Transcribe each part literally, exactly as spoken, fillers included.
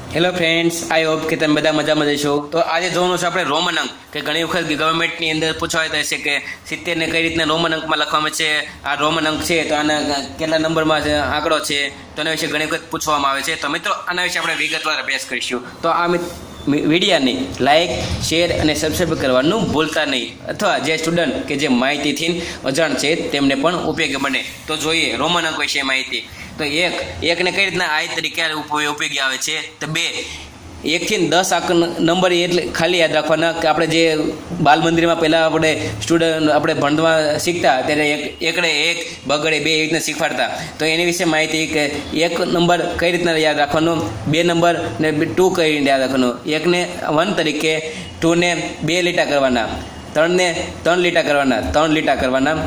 Hello friends, I hope કે તમે બધા મજામાં જશો। તો આજે જોવાનું છે આપણે રોમન અંક કે ઘણી વખત ગવર્મેન્ટની અંદર પૂછવાતા હશે કે સિત્તેરને કઈ રીતના રોમન અંકમાં લખવામાં છે। આ રોમન અંક છે તો આના કેટલા નંબરમાં આંકડો છે તો એના વિશે ઘણી વખત પૂછવામાં આવે છે। તો મિત્રો આના વિશે આપણે વિગતવાર અભ્યાસ કરીશું। તો આ વિડીયોને લાઇક, શેર અને સબસ્ક્રાઈબ કરવાનું ભૂલતા નહીં, અથવા જે સ્ટુડન્ટ કે જે માહિતીથી અજાણ છે તેમને પણ ઉપયોગી બને। તો જોઈએ રોમન અંક વિશે માહિતી। તો એક એકને કઈ રીતના આઈ તરીકે ઉપયોગી આવે છે। તો બે એકથી દસ આંક નંબર એટલે ખાલી યાદ રાખવાના કે આપણે જે બાલ મંદિરમાં પહેલાં આપણે સ્ટુડન્ટ આપણે ભણવા શીખતા ત્યારે એક એકડે એક બગડે બે એવી રીતના શીખવાડતા। તો એની વિશે માહિતી કે એક નંબર કઈ રીતના યાદ રાખવાનો, બે નંબર ને ટુ કઈ રીતે યાદ રાખવાનો, એકને વન તરીકે, ટુને બે લીટા કરવાના, ત્રણને ત્રણ લીટા કરવાના ત્રણ લીટા કરવાના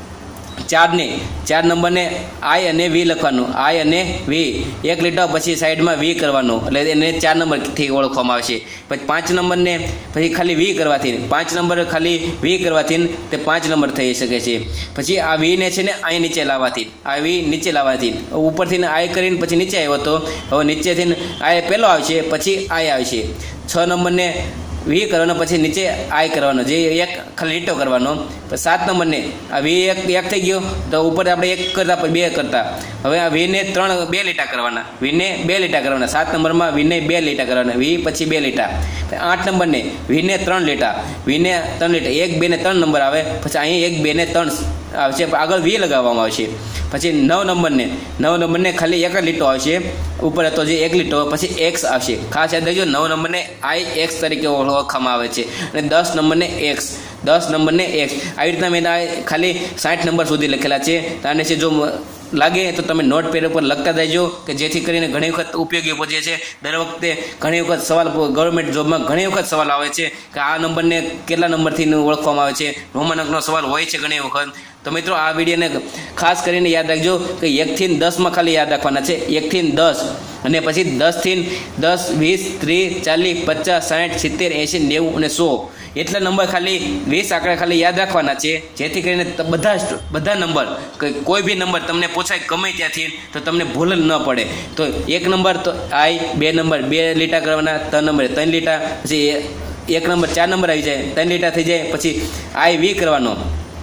ચારને ચાર નંબરને આઈ અને વી લખવાનું, આઈ અને વી એક લીટા પછી સાઈડમાં વી કરવાનું એટલે એને ચાર નંબરથી ઓળખવામાં આવશે। પછી પાંચ નંબરને પછી ખાલી વી કરવાથી, પાંચ નંબર ખાલી વી કરવાથી તે પાંચ નંબર થઈ શકે છે। પછી આ વીને છે ને અહીં નીચે લાવવાથી, આ વી નીચે લાવવાથી ઉપરથી આઈ કરીને પછી નીચે આવ્યો તો હવે નીચેથી આઈ પહેલો આવશે પછી આઈ આવશે। છ નંબરને વી કરવાનો પછી નીચે આઈ કરવાનો, જે એક ખાલી લીટો કરવાનો। સાત નંબરને આ વી એક એક થઈ ગયો તો ઉપર આપણે એક કરતા પછી બે કરતા, હવે આ વીને ત્રણ બે લીટા કરવાના, વીને બે લીટા કરવાના, સાત નંબરમાં વીને બે લીટા કરવાના, વી પછી બે લીટા। આઠ નંબરને વીને ત્રણ લીટા, વીને ત્રણ લીટા, એક બે ને ત્રણ નંબર આવે પછી અહીં એક બે ને ત્રણ આવશે, આગળ વી લગાવવામાં આવશે। પછી નવ નંબરને નવ નંબરને ખાલી એક જ લીટો આવશે, ઉપર હતો જે એક લીટો પછી એક્સ આવશે। ખાસ યાદ રાખજો નવ નંબરને આઈ એક્સ તરીકે ઓળખવામાં આવે છે, અને દસ નંબરને એક્સ દસ નંબરને એક્સ આવી રીતના મેં ખાલી સાઠ નંબર સુધી લખેલા છે। અને છે જો લાગે તો તમે નોટ પેડ ઉપર લખતા જજો કે જેથી કરીને ઘણી વખત ઉપયોગી પહોંચે છે। દર વખતે ઘણી વખત સવાલ ગવર્મેન્ટ જોબમાં ઘણી વખત સવાલ આવે છે કે આ નંબરને કેટલા નંબરથી ઓળખવામાં આવે છે, રોમન અંકનો સવાલ હોય છે ઘણી વખત। તો મિત્રો આ વિડીયોને ખાસ કરીને યાદ રાખજો કે એકથી દસમાં ખાલી યાદ રાખવાના છે, એકથી દસ અને પછી દસથી દસ, વીસ, ત્રીસ, ચાલીસ, પચાસ, સાઠ, સિત્તેર, એંશી, નેવું અને સો એટલા નંબર ખાલી વીસ આંકડા ખાલી યાદ રાખવાના છે, જેથી કરીને બધા બધા નંબર કોઈ બી નંબર તમને પૂછાય ગમે ત્યાંથી તો તમને ભૂલ ન પડે। તો એક નંબર તો આઈ, બે નંબર બે લીટા કરવાના, ત્રણ નંબર ત્રણ લીટા, પછી એક નંબર ચાર નંબર આવી જાય ત્રણ લીટા થઈ જાય, પછી આઈ વી કરવાનો,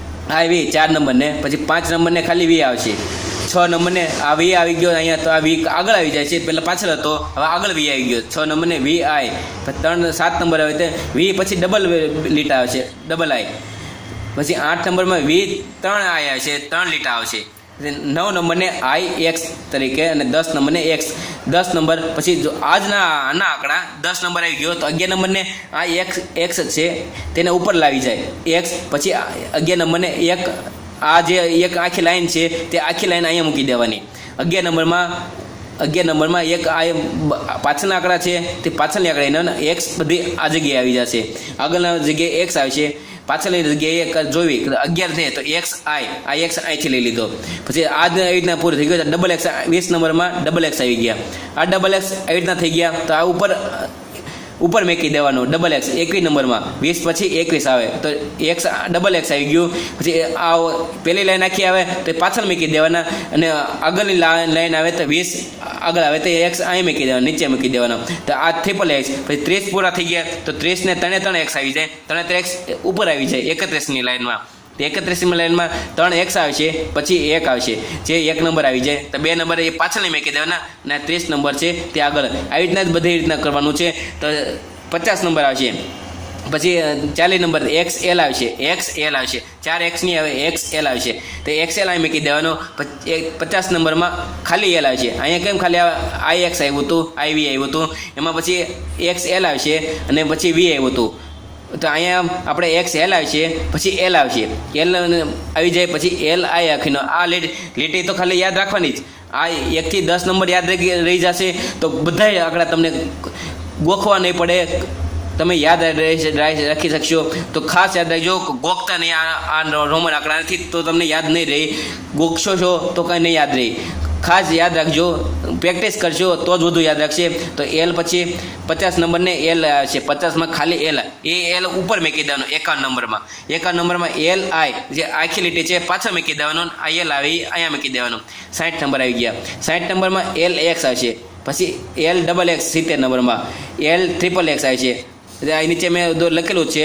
આ વી ચાર નંબરને પછી પાંચ નંબરને ખાલી વી આવશે, છ નંબરને આ વી આવી ગયો અહીંયા તો આ વી આગળ આવી જાય છે, પહેલાં પાછળ હતો હવે આગળ વી આવી ગયો, છ નંબરને વી આઈ, ત્રણ સાત નંબર આવે તો વી પછી ડબલ લીટા આવશે, ડબલ આઈ, પછી આઠ નંબરમાં વી ત્રણ આઈ આવશે, ત્રણ લીટા આવશે। નવ નંબરને આઈ એક્સ તરીકે અને દસ નંબરને એક્સ, દસ નંબર પછી જો આજના આના આંકડા દસ નંબર આવી ગયો તો અગિયાર નંબરને આ એક્સ એક્સ છે તેને ઉપર લાવી જાય એક્સ, પછી અગિયાર નંબરને એક આ જે એક આખી લાઈન છે તે આખી લાઈન અહીંયા મૂકી દેવાની। અગિયાર નંબરમાં અગિયાર નંબરમાં એક આ પાછળના આંકડા છે તે પાછળની આંકડા એક્સ બધી આ જગ્યાએ આવી જશે, આગળના જગ્યાએ એક્સ આવશે, પાછળની જગ્યાએ એક જોવી અગિયાર છે તો એક્સ આઈ આ એક્સ આઈથી લઈ લીધો, પછી આ આવી રીતના પૂરું થઈ ગયું, ડબલ એક્સ વીસ નંબરમાં ડબલ એક્સ આવી ગયા, આ ડબલ એક્સ આવી રીતના થઈ ગયા તો આ ઉપર ઉપર મેકી દેવાનું, ડબલ એક્સ એકવીસ નંબરમાં વીસ પછી એકવીસ આવે તો એક્સ ડબલ એક્સ આવી ગયું, પછી આ પહેલી લાઈન આખી આવે તો પાછળ મૂકી દેવાના, અને આગળની લાઈન આવે તો વીસ આગળ આવે તો એક્સ અહીં મૂકી દેવાના, નીચે મૂકી દેવાના, તો આ ટ્રિપલ એક્સ, પછી ત્રીસ પૂરા થઈ ગયા તો ત્રીસને ત્રણે ત્રણ એક્સ આવી જાય, ત્રણે ત્રણ એક્સ ઉપર આવી જાય એકત્રીસની લાઈનમાં, એકત્રીસમી લાઈનમાં ત્રણ એક્સ આવશે પછી એક આવશે, જે એક નંબર આવી જાય તો બે નંબર એ પાછળની મેકી દેવાના, અને ત્રીસ નંબર છે તે આગળ, આવી રીતના જ બધી રીતના કરવાનું છે। તો પચાસ નંબર આવશે, પછી ચાલીસ નંબર એક્સ એલ આવશે, એક્સ એલ આવશે, ચાર એક્સની આવે એક્સ એલ આવશે તો એક્સ એલ અહીં મૂકી દેવાનો, પચાસ નંબરમાં ખાલી એલ આવશે, અહીંયા કેમ ખાલી આઈ એક્સ આવ્યું હતું, આઈ વી આવ્યું હતું, એમાં પછી એક્સ એલ આવશે અને પછી વી આવ્યું હતું, તો અહીંયા આપણે એક્સ એલ આવશે પછી એલ આવશે, એલ આવી જાય પછી એલ આઈ આખીનો, આ લીટી તો ખાલી યાદ રાખવાની જ, આ એકથી દસ નંબર યાદ રહી જશે તો બધા આંકડા તમને ગોખવા નહીં પડે, તમે યાદ રાખી શકશો। તો ખાસ યાદ રાખજો ગોખતા નહીં, આ રોમન આંકડા નથી તો તમને યાદ નહીં રહી, ગોખશો છો તો કંઈ નહીં યાદ રહી, ખાસ યાદ રાખજો, પ્રેક્ટિસ કરશો તો જ વધુ યાદ રાખશે। તો એલ પછી પચાસ નંબરને એલ છે, પચાસમાં ખાલી એલ, એ એલ ઉપર મૂકી દેવાનો, એકાવન નંબરમાં એકાવન નંબરમાં એલ આઈ જે આખી લીટી છે પાછળ મૂકી દેવાનો, આ એલ આવી અહીંયા મૂકી દેવાનો, સાઠ નંબર આવી ગયા, સાઠ નંબરમાં એલ એક્સ આવશે, પછી એલ ડબલ એક્સ સિત્તેર નંબરમાં એલ ટ્રિપલ એક્સ આવે છે. આ નીચે મેં લખેલું છે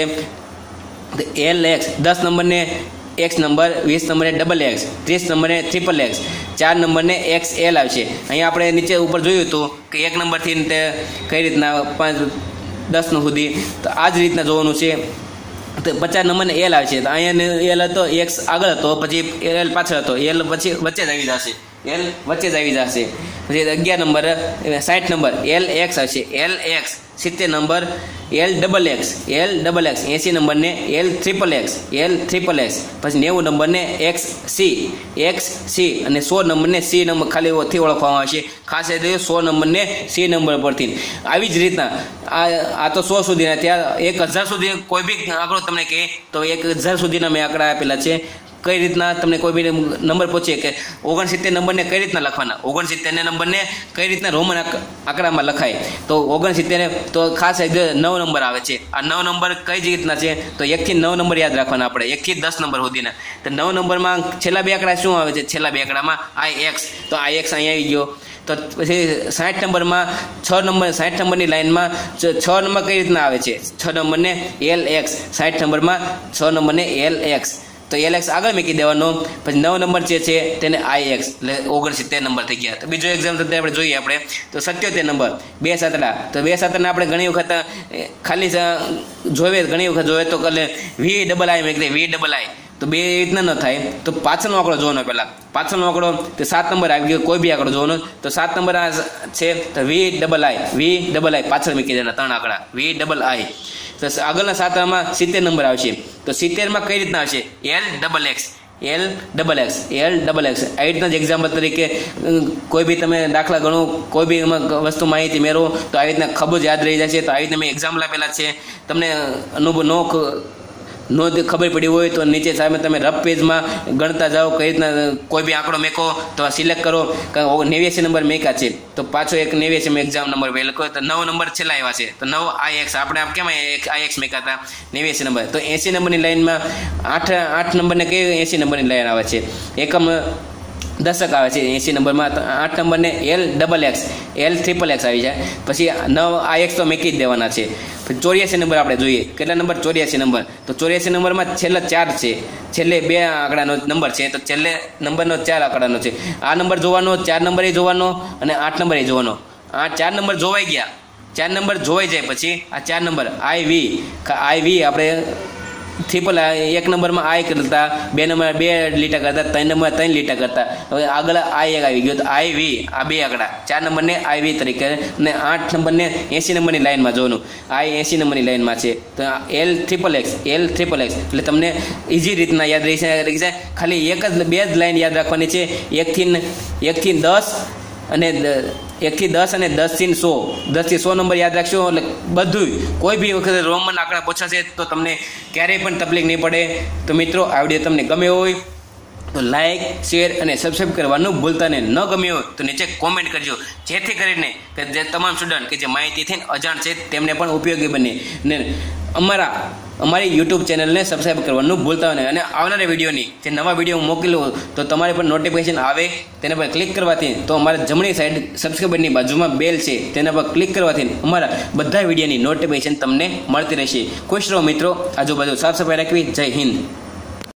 એલ એક્સ દસ નંબરને એક્સ નંબર, વીસ નંબરે ડબલ એક્સ, ત્રીસ નંબરે ટ્રિપલ એક્સ, ચાર નંબરને એક્સ એલ આવશે. અહીંયા આપણે નીચે ઉપર જોયું હતું કે એક નંબરથી તે કઈ રીતના પાંચ દસનું સુધી, તો આ જ રીતના જોવાનું છે. તો પચાસ નંબરને એલ આવે છે, તો અહીંયા એલ હતો, એક્સ આગળ હતો, પછી એલ પાછળ હતો, એલ પછી વચ્ચે જ આવી જશે, એલ વચ્ચે જ આવી જશે. પછી અગિયાર નંબર સાઠ નંબર એલ એક્સ આવશે, એલ એક્સ. સિત્તેર number L double X, L double X. એંસી નંબરને L triple X, L triple X. પછી નેવું નંબરને એક્સ સી, એક્સ સી. અને સો નંબરને સી નંબર ખાલી થી ઓળખવામાં આવશે, ખાસ એ સો નંબરને સી નંબર પરથી. આવી જ રીતના આ આ તો સો સુધીના, ત્યાં એક હજાર સુધી કોઈ બી આંકડો તમને કહે તો એક હજાર સુધીના મેં આંકડા આપેલા છે. કઈ રીતના તમને કોઈ બી નંબર પૂછે કે ઓગણસિત્તેર નંબરને કઈ રીતના લખવાના, ઓગણસિત્તેર નંબરને કઈ રીતના રોમન આંકડામાં લખાય, તો ઓગણસિત્તેર તો ખાસ નવ નંબર આવે છે. આ નવ નંબર કઈ જ રીતના છે, તો એકથી નવ નંબર યાદ રાખવાના આપણે, એકથી દસ નંબર સુધીના. તો નવ નંબરમાં છેલ્લા બે આંકડા શું આવે છે, છેલ્લા બે આંકડામાં આઈ એક્સ, તો આઈ એક્સ અહીંયા આવી ગયો. તો પછી સાઠ નંબરમાં છ નંબર સાઠ નંબરની લાઇનમાં છ નંબર કઈ રીતના આવે છે, છ નંબરને એલ એક્સ, સાઠ નંબરમાં છ નંબરને એલ એક્સ. તો એલ એક્સ આગળ મૂકી દેવાનો. પછી નવ નંબર જે છે તેને આઈ એક્સ, એટલે ઓગણસિત્તેર નંબર થઈ ગયા. તો બીજો એક્ઝામ આપણે જોઈએ આપણે તો સત્યોતેર નંબર બે સાતડા. તો બે સાતડા આપણે ઘણી વખત ખાલી જોવે, ઘણી વખત જોવે તો એટલે વી ડબલ આઈ મૂકી દે, વી ડબલ આઈ. તો બે રીતના ન થાય, તો પાછળનો આંકડો જોવાનો. પહેલાં પાછળનો આંકડો તો સાત નંબર આવી ગયો, કોઈ બી આંકડો જોવાનો. તો સાત નંબર આ છે, તો વી ડબલ આઈ, વી ડબલ આઈ પાછળ મૂકી દેવાના ત્રણ આંકડા, વી ડબલ આઈ. તો આગળના સાતમાં સિત્તેર નંબર આવશે. તો સિત્તેરમાં કઈ રીતના આવશે, L double X, L double X, L double X. આવી રીતના જ એક્ઝામ્પલ તરીકે કોઈ બી તમે દાખલા ગણો, કોઈ બી એમાં વસ્તુ માહિતી મેળવો તો આવી રીતના ખબર યાદ રહી જશે. તો આવી રીતના મેં એક્ઝામ્પલ આપેલા છે. તમને અનુભવ નો નો ખબર પડી હોય તો નીચે સામે તમે રફ પેજમાં ગણતા જાઓ, કઈ રીતના કોઈ બી આંકડો મેકો તો સિલેક્ટ કરો. નેવ્યાસી નંબર મેકા છે, તો પાછો એક નેવ્યાસી મેં એક્ઝામ નંબર બે લખો. તો નવ નંબર છેલ્લા આવ્યા છે, તો નવ આઈ એક્સ. આપણે આપ કેમ આઈ એક્સ મેકા હતા, નેવ્યાસી નંબર. તો એંસી નંબરની લાઇનમાં આઠ આઠ નંબરને કઈ એંસી નંબરની લાઇન આવે છે, એકમ દશક આવે છે એંસી નંબરમાં. આઠ નંબરને L double X, L triple X આવી જાય. પછી નવ આઈ એક્સ તો મેકી જ દેવાના છે. પછી ચોર્યાસી નંબર આપણે જોઈએ, કેટલા નંબર, ચોર્યાસી નંબર. તો ચોર્યાસી નંબરમાં છેલ્લા ચાર છે, છેલ્લે બે આંકડાનો નંબર છે, તો છેલ્લે નંબરનો ચાર આંકડાનો છે. આ નંબર જોવાનો, ચાર નંબર એ જોવાનો અને આઠ નંબર એ જોવાનો. આ ચાર નંબર જોવાઈ ગયા, ચાર નંબર જોવાઈ જાય પછી આ ચાર નંબર આઈ વી, આઈ વી આપણે ટ્રિપલ એક નંબરમાં આઈ કરતા, બે નંબર બે લીટા કરતા, ત્રણ નંબર ત્રણ લીટા કરતા. હવે આગળ આઈ એક આવી ગયો, તો આઈ વી આ બે આંકડા, ચાર નંબરને આઈ વી તરીકે, અને આઠ નંબરને એંસી નંબરની લાઇનમાં જોવાનું, આઈ એંસી નંબરની લાઇનમાં છે. તો L triple X, L triple X. એટલે તમને ઇઝી રીતના યાદ રહી છે. ખાલી એક જ બે જ લાઇન યાદ રાખવાની છે, એકથી એકથી દસ અને એકથી દસ અને દસથી સો, દસથી સો નંબર યાદ રાખશો એટલે બધું કોઈ બી વખતે રોમન આંકડા પૂછાશે તો તમને ક્યારેય પણ તકલીફ નહીં પડે. તો મિત્રો આ વિડીયો તમને ગમે હોય તો લાઇક, શેર અને સબસ્ક્રાઈબ કરવાનું ભૂલતા નહીં. ન ગમ્યું હોય તો નીચે કોમેન્ટ કરજો, જેથી કરીને કે જે તમામ સ્ટુડન્ટ કે જે માહિતીથી અજાણ છે તેમને પણ ઉપયોગી બને. ને અમારા અમારી યુટ્યુબ ચેનલને સબસ્ક્રાઈબ કરવાનું ભૂલતા નહીં. અને આવનારા વિડીયોની જે નવા વિડીયો મોકલું તો તમારે પણ નોટિફિકેશન આવે, તેના પર ક્લિક કરવાથી, તો અમારા જમણી સાઈડ સબસ્ક્રાઈબરની બાજુમાં બેલ છે તેના પર ક્લિક કરવાથી અમારા બધા વિડીયોની નોટિફિકેશન તમને મળતી રહેશે. ખુશ રહો મિત્રો, આજુબાજુ સાફ સફાઈ રાખવી. જય હિન્દ.